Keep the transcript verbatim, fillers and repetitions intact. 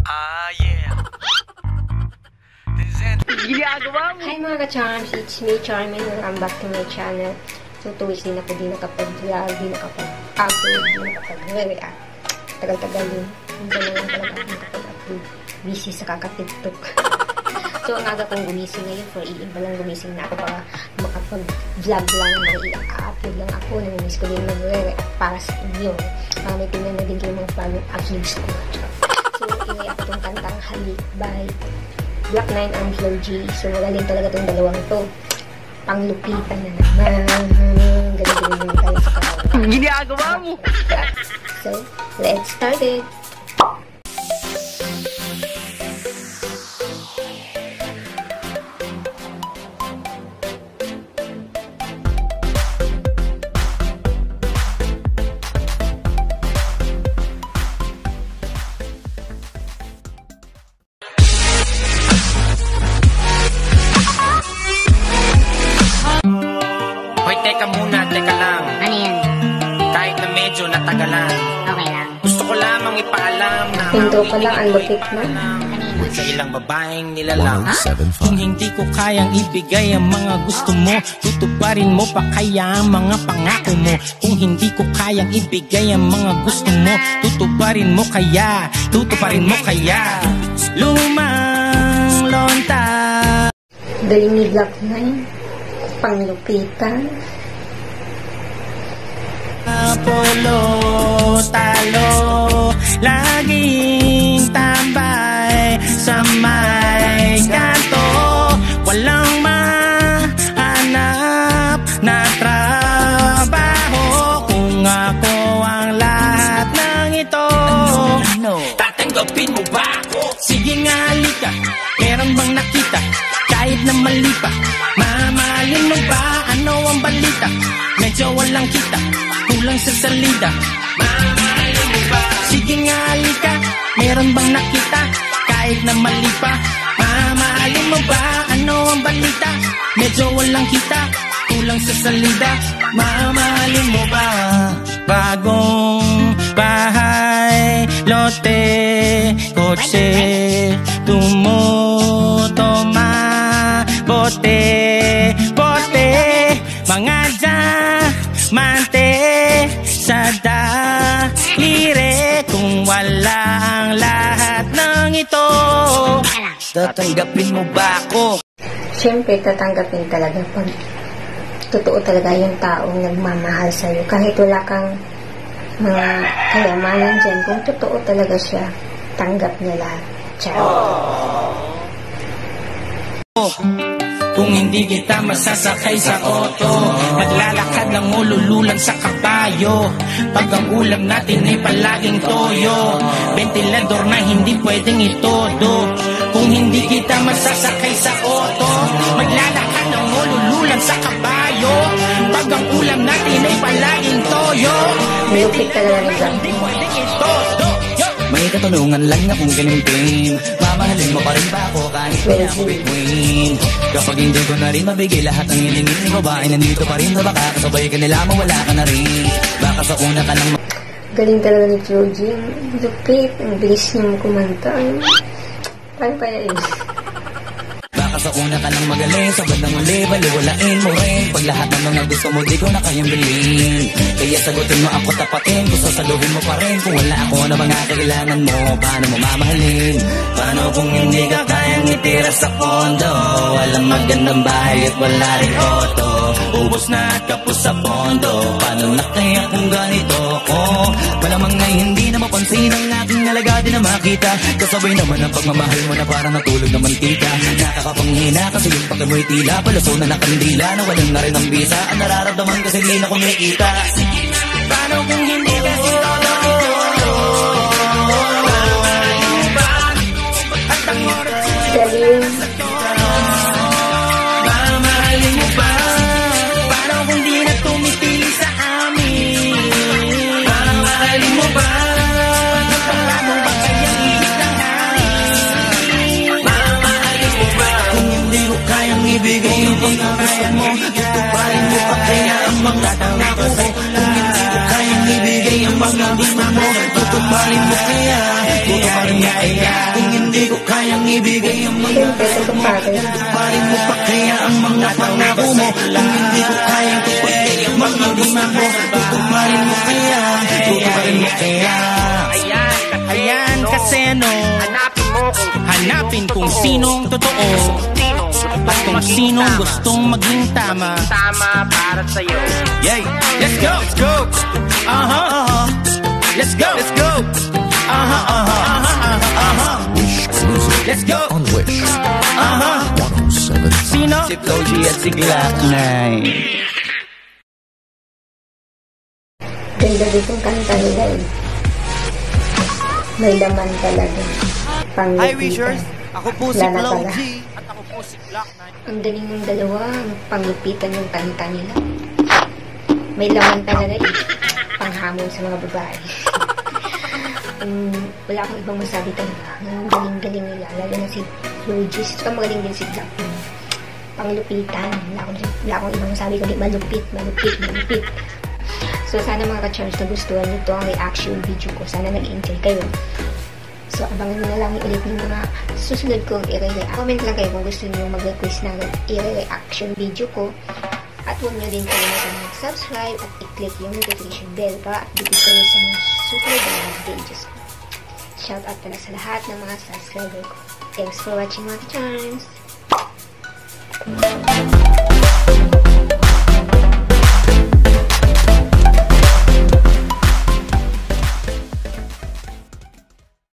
Ah, yeah. Ginagawa mo. Hi mga ka-charms, it's me, Charmin. Welcome back to my channel. So, two weeks din ako di nakapag-vlog, di nakapag-upload, di nakapag-react. Tagal-tagal din. Hindi na lang talaga ako nakapag-upload. Busy sa kaka-tiktok. So, ang aga kong gumising ngayon. For iiba lang gumising na ako para makapag-vlog lang, may i-upload lang ako. Namimiss ko din mag-react para sa inyo. Para may tingnan na din kayo mga follow uploads ko. So, i-react ako itong kantang Halik by Black nine and Flo G. So, magaling talaga itong dalawang to. Panglupitan na naman. Galing-galing tayo sa katawan. Ginagawa mo. So, let's start it. Teka muna, teka lang. Ano yan? Kahit na medyo natagalan, Okay lang. gusto ko lamang ipaalam na Pinto pa lang, ang lupit mo. sa ilang babaeng nilalang. Kung hindi ko kayang ibigay ang mga gusto mo, tutuparin mo pa kaya ang mga pangako mo. Kung hindi ko kayang ibigay ang mga gusto mo, tutuparin mo kaya, tutuparin mo kaya. Lumang lonta. Galing ni Black nine. Panglupitan. Apolo, talo, laging tambay sa may kanto. Walang mahanap na trabaho. Kung ako ang lahat ng ito, tatanggapin mo ba ako? Sige nga, halika, meron bang nakita? Kahit na mali pa, mamahalin mo ba? Ano ang balita? Medyo walang kita, kulang sa salida. Mamahalin mo ba? Sige nga, halika, meron bang nakita? Kahit na mali pa, mamahalin mo ba? Ano ang balita? Medyo walang kita, kulang sa salida. Mamahalin mo ba? Bagong bahay, lote, kotse, tumutoma, bote, bote, mga diamante sa daliri. Kung wala ang lahat ng ito, tatanggapin mo ba ako? Siyempre, tatanggapin talaga pag totoo talaga yung taong nagmamahal sa'yo. Kahit wala kang mga kayamanan dyan, kung totoo talaga siya, tanggap niya lahat. Ciao. Kung hindi kita masasakay sa auto, maglalakad ng ulululan sa kabayo. Pag ang ulam natin ay palaging toyo, ventilador na hindi pwedeng itodo. Kung hindi kita masasakay sa auto, maglalakad ng ulululan sa kabayo. Pag ang ulam natin ay palaging toyo, Malupit talaga ni Black. hindi pwedeng itodo. May katanungan lang akong ganuntin, mamahalin mo pa rin ba ako kahit wala ako bituin? Kapag hindi ko na rin mabigay lahat ng hilingin, ikaw ba ay nandito pa rin? O baka kasabay ka nila mawala ka na rin? Baka sa una ka lang Galing talaga ni Flo G. Ang lupit. Ang bilis niyang kumanta. Paano kaya yun? Baka sa una ka lang magaling, sa bandang uli, baliwalain mo rin. Pag lahat ng mga gusto mo, di ko na kayang bilhin. Kaya sagutin mo ako tapatin, kung sasaluhin mo pa rin. Kung wala ako na mga kailangan mo, paano mo mamahalin? Paano kung hindi ka kayang itira sa kondo? Walang magandang bahay at wala rin auto. Ubos na at kapos sa pondo. Paano na kaya kung ganito ko? Malamang na hindi na mapansin ang aking alaga, di na makita. Kasabay naman ang pagmamahal mo na parang natulog na mantika. Nakakapanghina kasi yung pagka mo'y tila, palaso na nakandila, nawalan na rin ang bisa. Ang nararamdaman kasi hindi na kumikita. Paano kung hindi kasi todo ito? At ang oras Galing. mamahalin mo ba? Paano kung di na tumitili sa amin? Mamahalin mo ba? Paano ba kayang ibig ng hangin? Mamahalin mo ba? Kung hindi ko kayang ibigay yung pagkakaya mo, tutuparin mo pa kaya ang mga pangako ko. Kung hindi ko kayang ibigay ang mga di mo, tutuparin mo kaya, tutuparin mo kaya. Kung ibigay ang mga Siyempre, ito mo. pare. Tutuparin mo pa kaya ang mga pangako mo. Kung hindi ko kayang tuparin, makinig mo. Tutuparin mo kaya, tutuparin mo kaya. Ayan, Ayan kasi ano, hanapin mo kung hanapin kung sinong totoo sinong at kung sinong gustong maging tama. tama para sa'yo. Yay! Let's go! Let's go! Aha, aha. Let's go! Let's go! Aha, aha. Aha, aha, aha. Let's go! On Wish Aha. one oh seven. Sino? Si Flo G at si Glock nine. Ganda ditong kanta nila eh. May laman talaga. Hi Wishers, ako po si Lala Flo pala. G. At ako po si Glock nine. Ang galing ng dalawa. Ang panglupitan yung kanta nila. May laman talaga eh. Panghamon sa mga babae. um, wala akong ibang masabi talaga. Ang galing-galing nila. Lalo na si Logis. Ito magaling din si Glock. Panglupitan. Wala akong, wala akong ibang masabi kundi malupit, malupit, malupit. So, sana mga ka-charms na gustuhan nito ang reaction video ko. Sana nag-enjoy kayo. So, abangan nyo na lang ulit ng mga susunod kong i-react. Comment lang kayo kung gusto nyo mag-request ng i-reaction video ko. At huwag nyo din kalimutan mag-subscribe at i-click yung notification bell para update kayo sa mga susunod na mga videos ko. Shout out pala sa lahat ng mga subscriber ko. Thanks for watching mga ka-charms!